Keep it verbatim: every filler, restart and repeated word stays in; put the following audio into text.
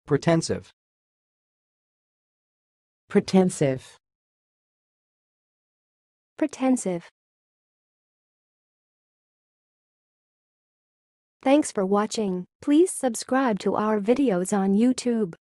protensive, protensive, protensive. Thanks for watching. Please subscribe to our videos on YouTube.